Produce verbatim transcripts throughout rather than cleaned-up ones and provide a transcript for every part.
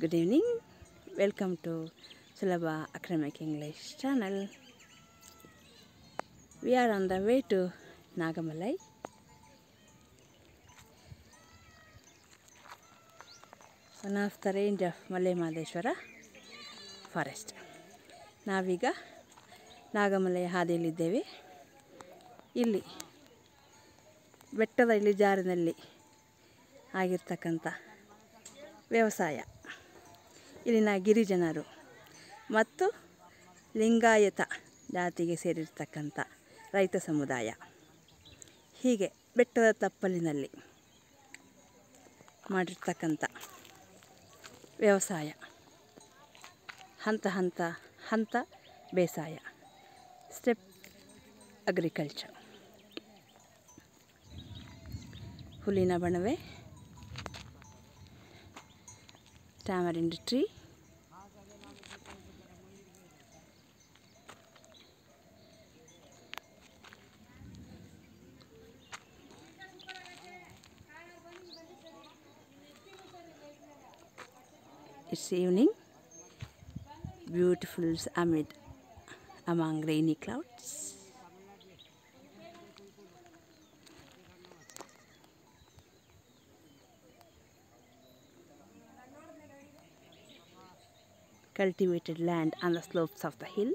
Good evening. Welcome to SULABHA Academic English channel. We are on the way to Nagamale. One of the range of Mahadeswara forest. ನಾವೀಗ ನಾಗಮಲೆಯ ಹಾದಿಯಲ್ಲಿದ್ದೇವೆ. ಇಲ್ಲಿ ಬೆಟ್ಟದ ಇಳಿಜಾರಿನಲ್ಲಿ ಆಗಿರ್ತಕ್ಕಂಥ ವ್ಯವಸಾಯ, ಇಲ್ಲಿನ ಗಿರಿಜನರು ಮತ್ತು ಲಿಂಗಾಯತ ಜಾತಿಗೆ ಸೇರಿರ್ತಕ್ಕಂಥ ರೈತ ಸಮುದಾಯ, ಹೀಗೆ ಬೆಟ್ಟದ ತಪ್ಪಲಿನಲ್ಲಿ ಮಾಡಿರ್ತಕ್ಕಂಥ ವ್ಯವಸಾಯ, ಹಂತ ಹಂತ ಹಂತ ಬೇಸಾಯ, ಸ್ಟೆಪ್ ಅಗ್ರಿಕಲ್ಚರ್. ಹುಲ್ಲಿನ ಬಣವೆ, tamarind tree, it's evening, beautiful amid among rainy clouds. Cultivated land on the slopes of the hill.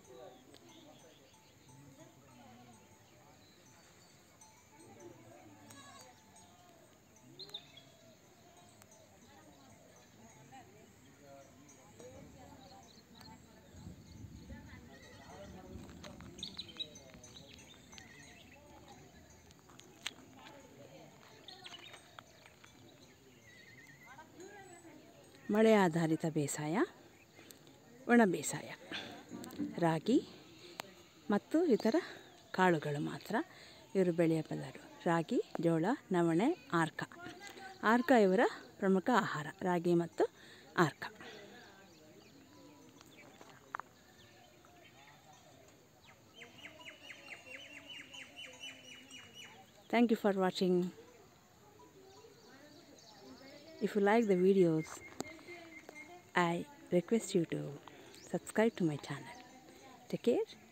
ಮಳೆ ಆಧಾರಿತ ಬೇಸಾಯ, ಒಣ ಬೇಸಾಯ, ರಾಗಿ ಮತ್ತು ಇತರ ಕಾಳುಗಳು ಮಾತ್ರ ಇವರು ಬೆಳೆಯಬಲ್ಲರು. ರಾಗಿ, ಜೋಳ, ನವಣೆ, ಆರ್ಕ. ಆರ್ಕ ಇವರ ಪ್ರಮುಖ ಆಹಾರ, ರಾಗಿ ಮತ್ತು ಆರ್ಕ. Thank you for watching. If you like the videos, I request you to subscribe to my channel. Take care.